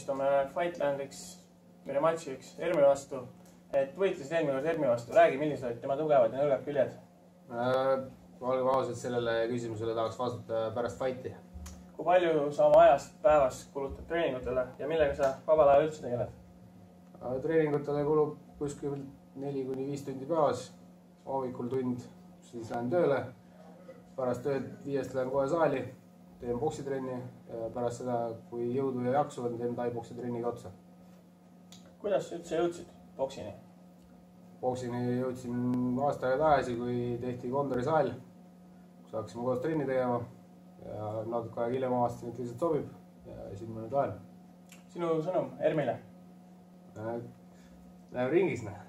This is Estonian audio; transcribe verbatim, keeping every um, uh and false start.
valmistume Fightlandiks, meie matšiks Ermi vastu. Et võitlesid eelmine kord Ermi vastu. Räägi, millised olid tema tugevad ja nõrgad küljed? Olgu ausalt, sellele küsimusele tahaks vastata pärast fighti. Kui palju sa oma ajast päevas kulutad treeningutele ja millega sa vabal ajal üldse tegeled? Treeningutele kulub kuskil neli kuni viis tundi päevas. Hommikul tund, siis lähen tööle. Pärast tööd viiest lähen kohe saali, teen boksitrenni ja pärast seda, kui jõudu ja jaksu on, teen tai boksitrenniga otsa. Kuidas üldse jõudsid boksini? Boksini jõudsin aasta aega tagasi, kui tehti Kondori saal, kus hakkasime koos trenni tegema ja natuke aega hiljem avastasin, et lihtsalt sobib ja siin ma nüüd olen. Sinu sõnum Ermile? Läheb ringis, näe.